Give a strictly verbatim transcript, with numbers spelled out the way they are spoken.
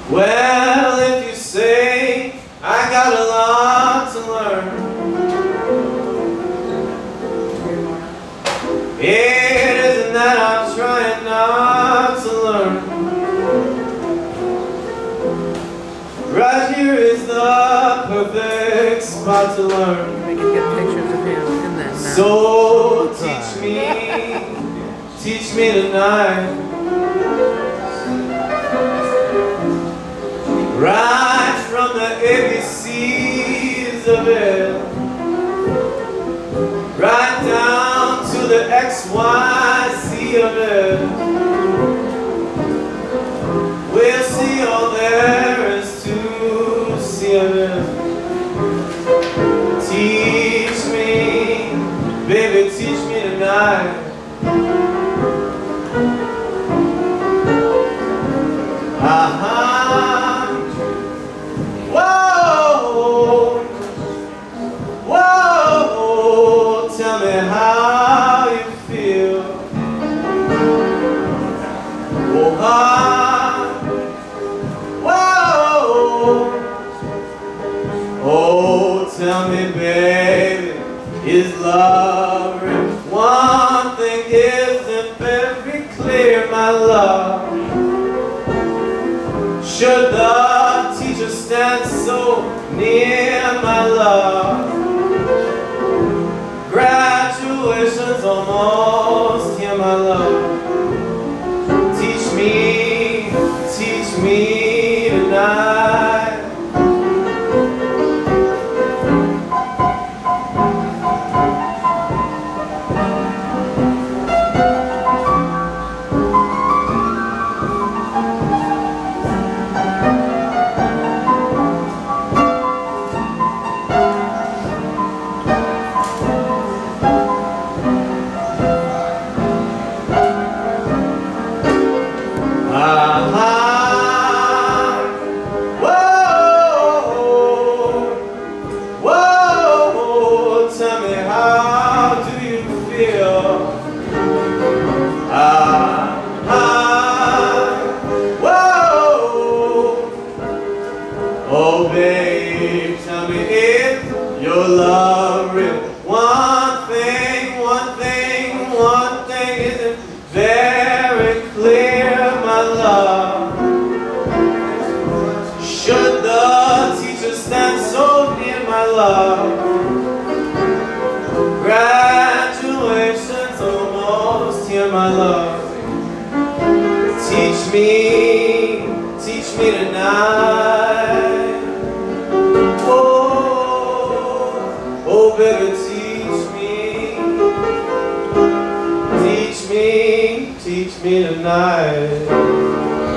Well, if you say I got a lot to learn, it isn't that I'm trying not to learn. Right here is the perfect spot to learn. We can get pictures of him in that now. So teach me, teach me tonight. Right from the A B Cs of it, right down to the X Y Z of it. We'll see all there is to see of it. Teach me, baby, teach me tonight. Aha. Whoa, whoa, tell me how you feel. Oh, ah, whoa, oh, tell me, baby, is love real? One thing isn't very clear, my love. Should the teacher stand so near, my love? Graduation's almost here, my love. Teach me, teach me tonight. Oh babe, tell me if your love real. One thing, one thing, one thing isn't very clear, my love. Should the teacher stand so near, my love? Graduation's almost here, my love. Teach me, teach me tonight. Oh, baby, teach me, teach me, teach me tonight.